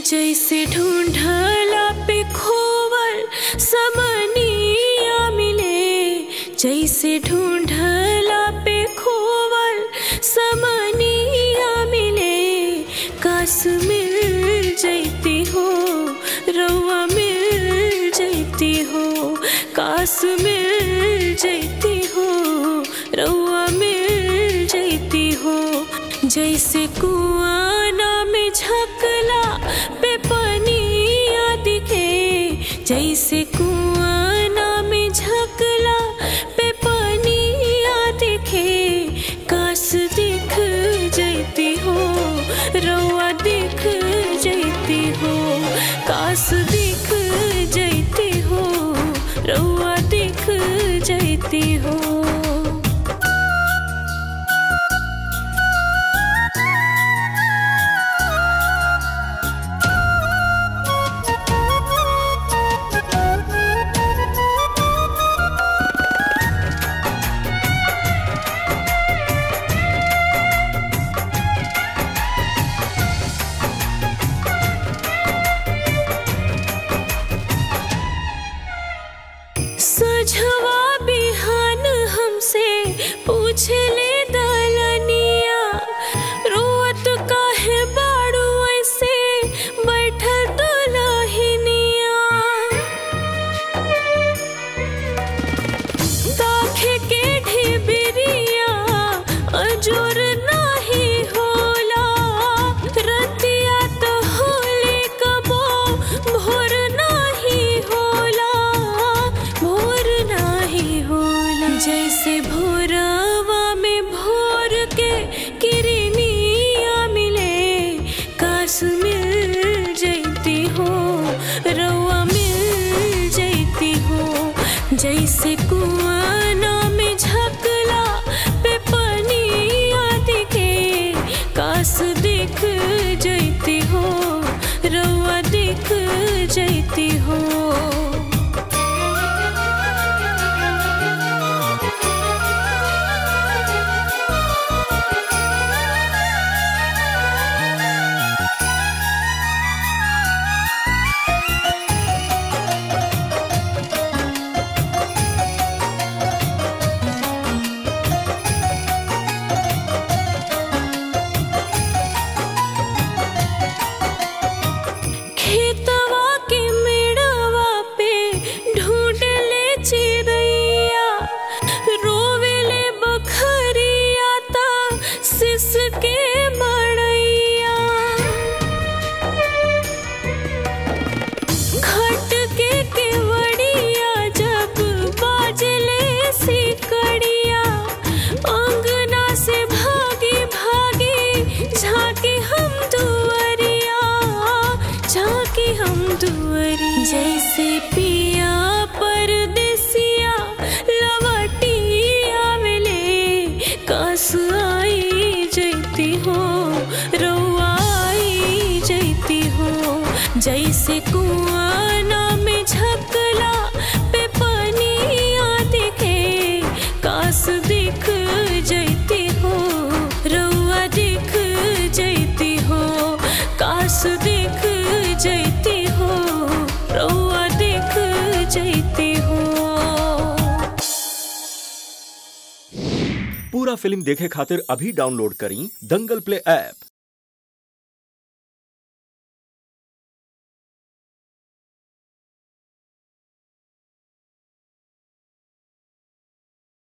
जैसे ढूंढला पे खोवल समनिया मिले, जैसे ढूंढला पे खोवल समनिया मिले। काश मिल जैती हो रउआ मिल जैती हो, काश मिल जैती हो रउआ मिल जैती हो। जैसे कुआना में झकला पे पनिया दिखे, जैसे कुआना में झकला पे पनिया दिखे। काश दिख जैती हो रउआ दिख जैती हो, काश दिख जैती हो रउआ दिख जैती हो। सजवा बिहान हमसे पूछ ले दलनिया, रोवत काहे बाड़ू ऐसे बैठल दुलहिनिया। ताखे के ढिबिरिया अजोर नाही होला, रतिया तो होले कबो भोर नाही होला, भोर नाही होला। जैसे भोरवा में भोर के किरनिया मिले, काश मिल जैती हो रउआ मिल जैती हो। जैसे कुआना में झकला पे पनिया दिखे, काश दिख जैती हो रउआ दिख जैती हो। खेतवा के मेड़वा पे ढूंढले चिड़ैया, रोवेले बखरिया ता सिसके मड़ैया। खटके केवड़िया जब बाजले सिकड़िया, अंगना से भागी भागी झांकी हम दुअरिया, झांकी हम दुअरी। जैसे पिया परदेसिया लवटिया मिले, काश आई जैती हो रउआ आई जैती हो। जैसे कुआना में झकला पे पनिया दिखे, काश दिख जैती हो रउआ दिख जैती हो, काश दिख जैती हो रउआ दिख जैती हो। पूरा फिल्म देखे खातिर अभी डाउनलोड करी दंगल प्ले ऐप।